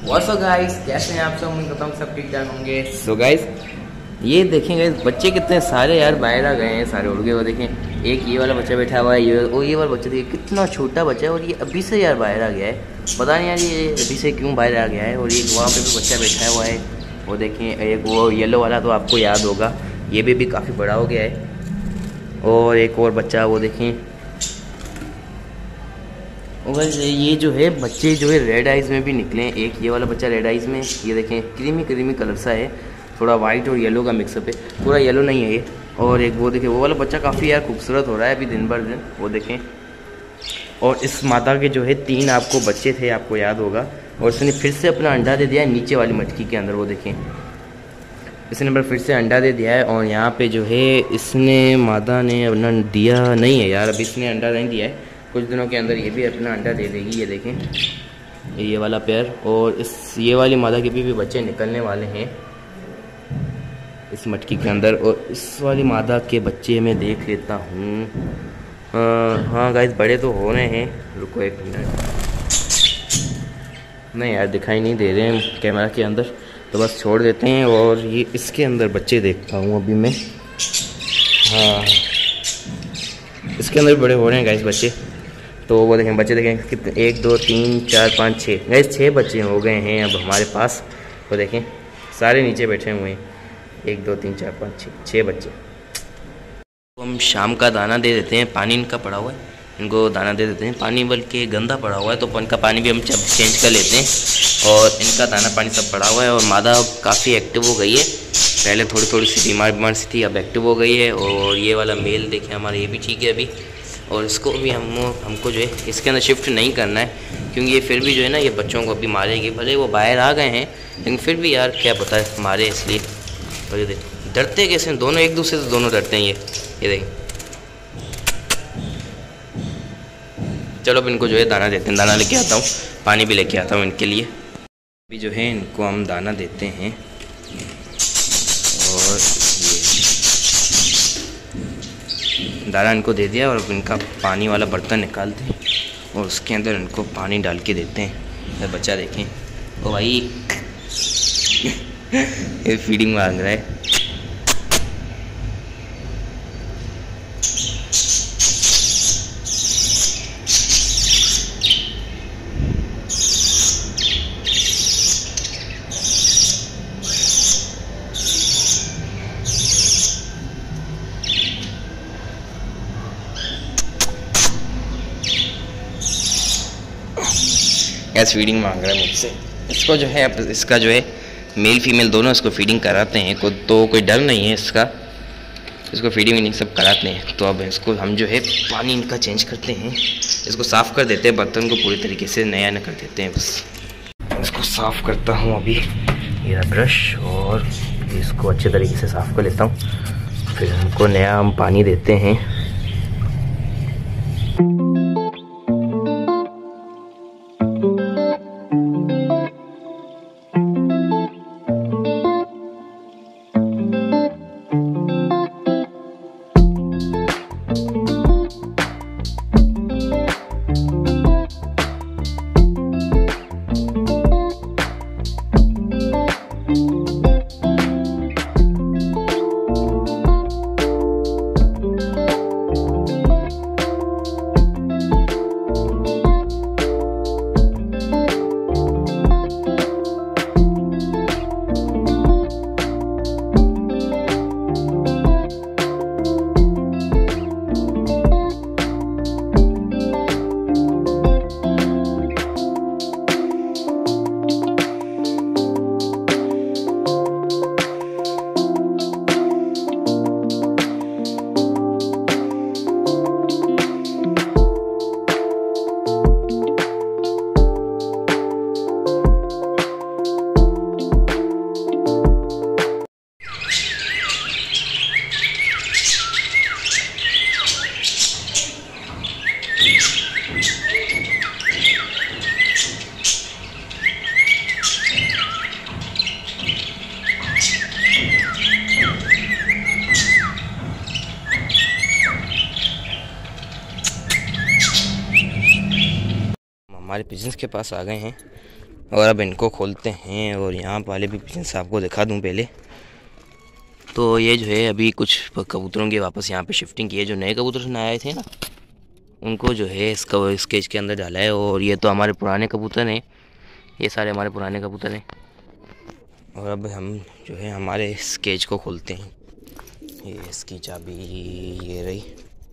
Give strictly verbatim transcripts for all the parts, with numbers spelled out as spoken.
What's up guys, कैसे हैं आप सब? उम्मीद करता हूँ सब ठीक ठाक होंगे। सो गाइस, ये देखें गाइस, बच्चे कितने सारे यार बाहर आ गए हैं, सारे उड़ गए। वो देखें, एक ये वाला बच्चा बैठा हुआ है, ये और ये वाला बच्चा देखिए कितना छोटा बच्चा है, और ये अभी से यार बाहर आ गया है। पता नहीं यार ये अभी से क्यों बाहर आ गया है। और एक वहाँ पे भी बच्चा बैठा हुआ है, वो देखें, एक वो येलो वाला तो आपको याद होगा, ये भी, भी काफ़ी बड़ा हो गया है। और एक और बच्चा, वो देखें। और ये जो है बच्चे जो है रेड आइज़ में भी निकले हैं। एक ये वाला बच्चा रेड आइज़ में, ये देखें क्रीमी क्रीमी कलर सा है, थोड़ा वाइट और येलो का मिक्सअप है, पूरा येलो नहीं है ये। और एक वो देखें, वो वाला बच्चा काफ़ी यार खूबसूरत हो रहा है अभी दिन भर दिन, वो देखें। और इस मादा के जो है तीन आपको बच्चे थे, आपको याद होगा, और इसने फिर से अपना अंडा दे दिया है नीचे वाली मटकी के अंदर, वो देखें इसने नंबर फिर से अंडा दे दिया है। और यहाँ पे जो है इसने मादा ने अपना दिया नहीं है यार, अभी इसने अंडा नहीं दिया है, कुछ दिनों के अंदर ये भी अपना अंडा दे देगी। ये देखें ये वाला पेयर, और इस ये वाली मादा के भी, भी बच्चे निकलने वाले हैं इस मटकी के अंदर। और इस वाली मादा के बच्चे मैं देख लेता हूँ। हाँ गाइस, बड़े तो हो रहे हैं, रुको एक मिनट। नहीं यार, दिखाई नहीं दे रहे हैं कैमरा के अंदर, तो बस छोड़ देते हैं। और ये इसके अंदर बच्चे देखता हूँ अभी मैं। हाँ, इसके अंदर बड़े हो रहे हैं गाइस बच्चे। तो वो देखें बच्चे, देखें कितने, एक दो तीन चार पाँच छः गाइस, छः बच्चे हो गए हैं अब हमारे पास। वो देखें सारे नीचे बैठे हुए हैं, एक दो तीन चार पाँच छः छः बच्चे। तो हम शाम का दाना दे देते हैं, पानी इनका पड़ा हुआ है, इनको दाना दे देते हैं। पानी बल्कि गंदा पड़ा हुआ है, तो इनका पानी भी हम चेंज कर लेते हैं। और इनका दाना पानी सब पड़ा हुआ है। और मादा काफ़ी एक्टिव हो गई है, पहले थोड़ी थोड़ी सी बीमार बीमार सी थी, अब एक्टिव हो गई है। और ये वाला मेल देखें हमारा, ये भी ठीक है अभी। और इसको भी हम हमको जो है इसके अंदर शिफ्ट नहीं करना है, क्योंकि ये फिर भी जो है ना, ये बच्चों को अभी मारेगी। भले वो बाहर आ गए हैं, लेकिन फिर भी यार क्या पता है मारे, इसलिए। और ये देख डरते कैसे दोनों, एक दूसरे से दोनों डरते हैं ये ये देखें। चलो अब इनको जो है दाना देते हैं, दाना लेके आता हूँ, पानी भी लेके आता हूँ इनके लिए। अभी जो है इनको हम दाना देते हैं। और ये दाना इनको दे दिया, और अब इनका पानी वाला बर्तन निकालते हैं, और उसके अंदर इनको पानी डाल के देते हैं। तो बच्चा देखें, ओ भाई ये फीडिंग मांग रहा है। गैस फीडिंग मांग रहा है मुझसे। इसको जो है, अब इसका जो है मेल फीमेल दोनों इसको फीडिंग कराते हैं, को तो कोई डर नहीं है इसका, इसको फीडिंग वीडिंग सब कराते हैं। तो अब इसको हम जो है पानी इनका चेंज करते हैं, इसको साफ़ कर देते हैं, बर्तन को पूरी तरीके से नया न कर देते हैं। बस इसको साफ़ करता हूँ अभी, ये ब्रश, और इसको अच्छे तरीके से साफ़ कर लेता हूँ, फिर हमको नया हम पानी देते हैं। हमारे पिजन्स के पास आ गए हैं, और अब इनको खोलते हैं और यहाँ वाले भी पिजन्स आपको दिखा दूँ पहले। तो ये जो है अभी कुछ कबूतरों की वापस यहाँ पे शिफ्टिंग की है। जो नए कबूतर आए थे ना उनको जो है इसका इस केज के अंदर डाला है। और ये तो हमारे पुराने कबूतर हैं, ये सारे हमारे पुराने कबूतर हैं। और अब हम जो है हमारे इस केज को खोलते हैं। ये इसकी चाबी ये रही।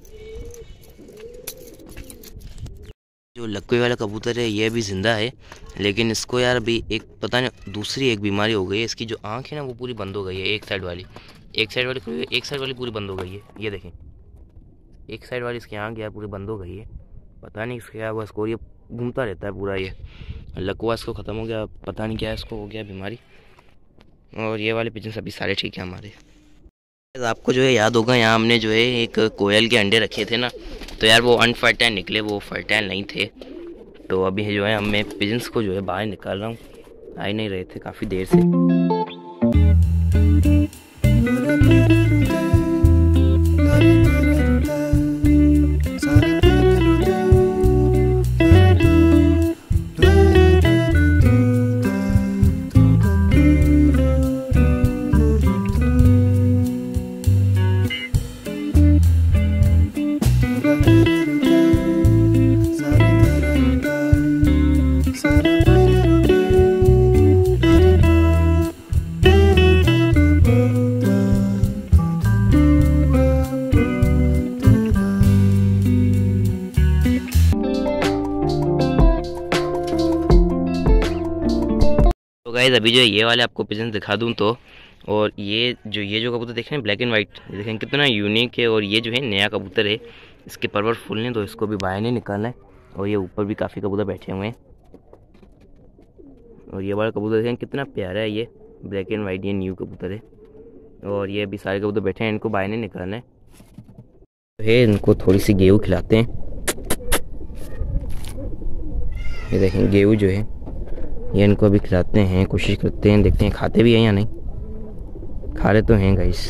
जो लक्वे वाला कबूतर है ये अभी ज़िंदा है, लेकिन इसको यार अभी एक पता नहीं दूसरी एक बीमारी हो गई है। इसकी जो आँख है ना वो पूरी बंद हो गई है, एक साइड वाली एक साइड वाली एक साइड वाली पूरी बंद हो गई है। ये देखें, एक साइड वाली इसकी आँख यार पूरी बंद हो गई है। पता नहीं इसका क्या हुआ इसको, ये घूमता रहता है पूरा। ये लकवा इसको ख़त्म हो गया, पता नहीं क्या इसको हो गया बीमारी। और ये वाले पिजन सभी सारे ठीक है हमारे। आपको जो है याद होगा यहाँ हमने जो है एक कोयल के अंडे रखे थे ना, तो यार वो अनफर्टाइल निकले, वो फर्टाइल नहीं थे। तो अभी जो है मैं पिजन्स को जो है बाहर निकाल रहा हूँ, आ ही नहीं रहे थे काफ़ी देर से। तो गाइस अभी जो ये वाले आपको पिजन दिखा दूं तो, और ये जो ये जो कबूतर देख रहे हैं ब्लैक एंड वाइट, देखें कितना यूनिक है। और ये जो है नया कबूतर है, इसके परवर फुल ने तो इसको भी बाहर नहीं निकालना है। और ये ऊपर भी काफ़ी कबूतर बैठे हुए हैं। और ये वाला कबूतर देखें कितना प्यारा है, ये ब्लैक एंड वाइट, ये न्यू कबूतर है। और ये अभी सारे कबूतर बैठे हैं, इनको बाहर नहीं निकालना है। तो है इनको थोड़ी सी गेहूँ खिलाते हैं। ये देखें गेहूँ जो है ये इनको अभी खिलाते हैं, कोशिश करते हैं, देखते हैं खाते भी हैं या नहीं। खा रहे तो हैं गाइस।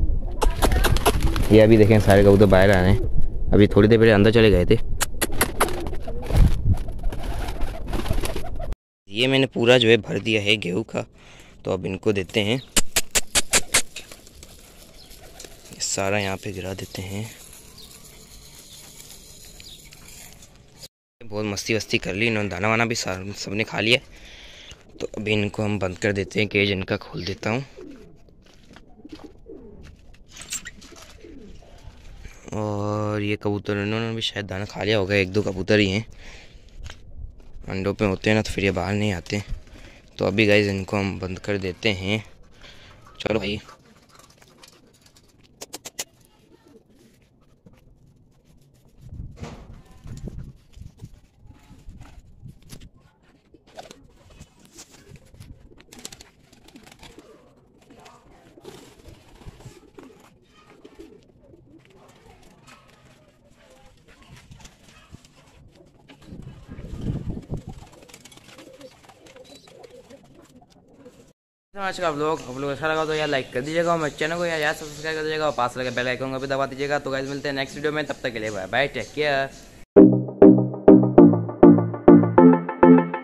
ये अभी देखें सारे कबूतर बाहर आ रहे हैं, अभी थोड़ी देर पहले अंदर चले गए थे। ये मैंने पूरा जो है भर दिया है गेहूं का, तो अब इनको देते हैं। ये सारा यहाँ पे गिरा देते हैं। बहुत मस्ती वस्ती कर ली इन्होंने, दाना वाना भी सबने खा लिया। तो अभी इनको हम बंद कर देते हैं, केज इनका खोल देता हूँ। और ये कबूतर इन्होंने भी शायद दाना खा लिया होगा, एक दो कबूतर ही हैं, अंडों पे होते हैं ना तो फिर ये बाहर नहीं आते। तो अभी गाइस इनको हम बंद कर देते हैं। चलो भाई आज का आप लोग आप लोग अच्छा लगा तो यार लाइक कर दीजिएगा और मेरे चैनल को यार यार सब्सक्राइब कर दीजिएगा और पास लगे बेल आइकन को भी दबा दीजिएगा। तो गाइस मिलते हैं नेक्स्ट वीडियो में, तब तक के लिए बाय बाय, टेक केयर।